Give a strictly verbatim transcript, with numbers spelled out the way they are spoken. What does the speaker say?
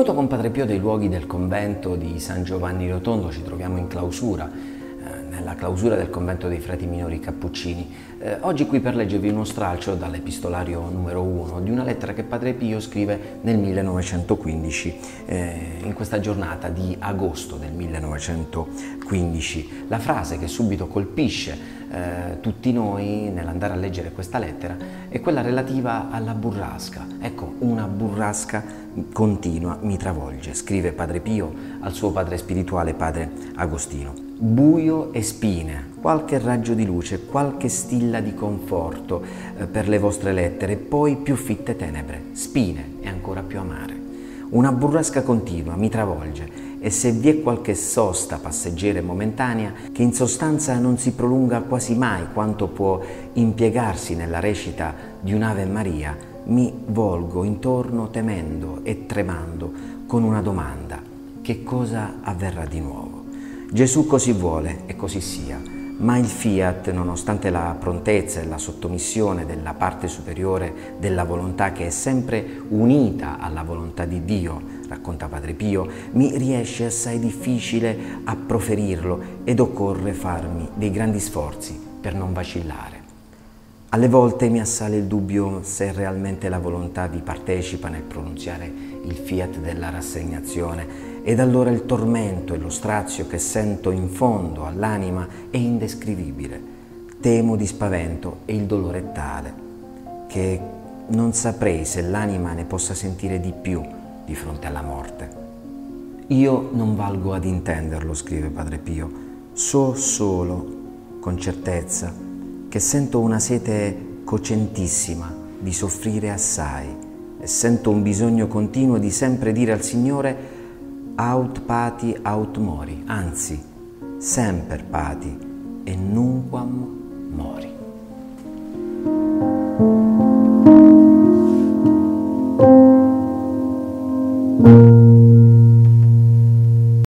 Benvenuto con Padre Pio dei luoghi del convento di San Giovanni Rotondo. Ci troviamo in clausura, eh, nella clausura del convento dei frati minori cappuccini. Eh, oggi qui per leggervi uno stralcio dall'epistolario numero uno di una lettera che Padre Pio scrive nel millenovecentoquindici, eh, in questa giornata di agosto del millenovecentoquindici. La frase che subito colpisce Eh, tutti noi nell'andare a leggere questa lettera è quella relativa alla burrasca. Ecco, una burrasca continua mi travolge, scrive Padre Pio al suo padre spirituale, Padre Agostino. Buio e spine, qualche raggio di luce, qualche stilla di conforto eh, per le vostre lettere, poi più fitte tenebre, spine e ancora più amare. Una burrasca continua mi travolge, e se vi è qualche sosta passeggera e momentanea, che in sostanza non si prolunga quasi mai quanto può impiegarsi nella recita di un'Ave Maria, mi volgo intorno temendo e tremando con una domanda: che cosa avverrà di nuovo? Gesù così vuole e così sia. Ma il fiat, nonostante la prontezza e la sottomissione della parte superiore della volontà che è sempre unita alla volontà di Dio, racconta Padre Pio, mi riesce assai difficile a proferirlo ed occorre farmi dei grandi sforzi per non vacillare. Alle volte mi assale il dubbio se realmente la volontà vi partecipa nel pronunziare il fiat della rassegnazione, ed allora il tormento e lo strazio che sento in fondo all'anima è indescrivibile. Temo di spavento e il dolore è tale che non saprei se l'anima ne possa sentire di più di fronte alla morte. Io non valgo ad intenderlo, scrive Padre Pio, so solo con certezza che sento una sete cocentissima di soffrire assai e sento un bisogno continuo di sempre dire al Signore aut pati aut mori, anzi, semper pati e nunquam